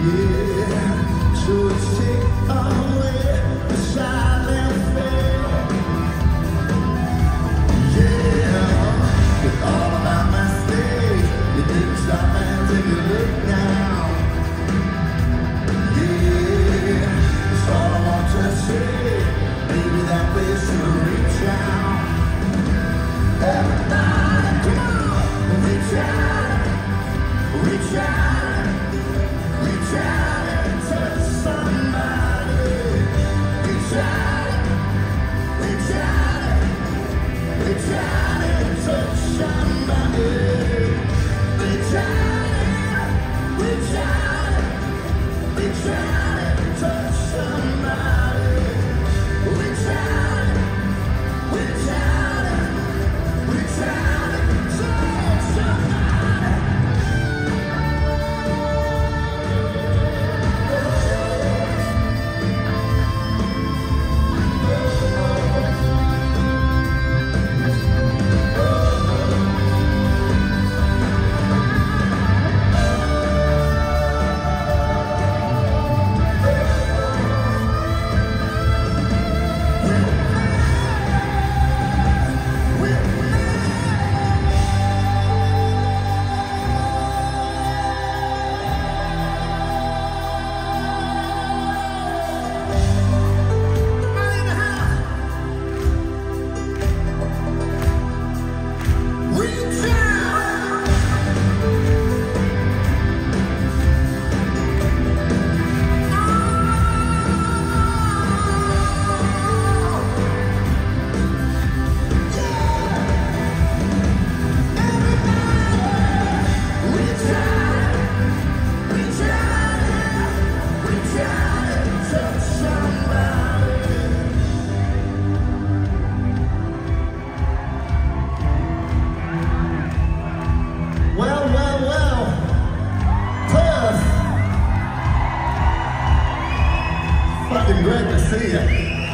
Fucking great to see you.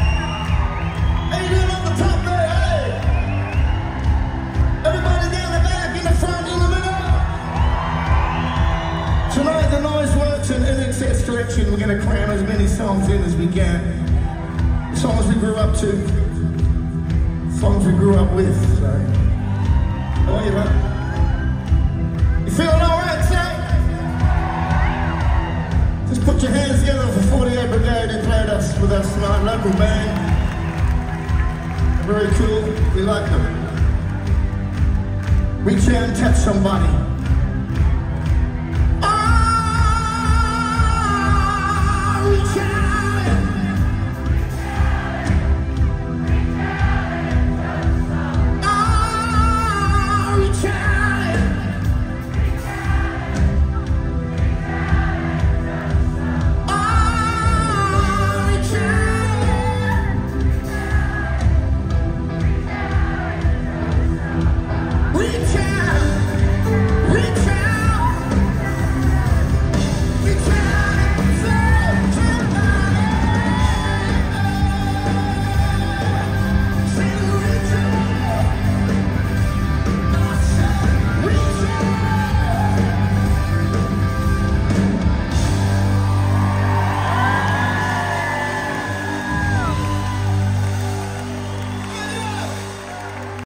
How you doing on the top there, hey? Everybody down the back, in the front, in the middle. Tonight the Noiseworks and INXS direction, we're going to cram as many songs in as we can. Songs we grew up to, songs we grew up with. So, how are you, man? You feeling all right, son? Just put your hands together for 48 Brigade who played with us tonight, local band. Very cool, we like them. Reach out and touch somebody.